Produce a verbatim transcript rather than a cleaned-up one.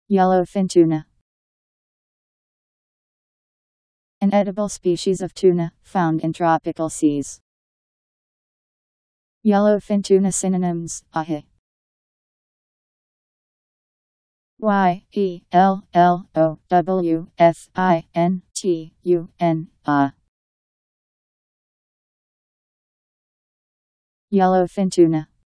Yellowfin tuna. An edible species of tuna, found in tropical seas. Yellowfin tuna synonyms: ahe. Y E L L O W F I N T U N A. Yellowfin tuna.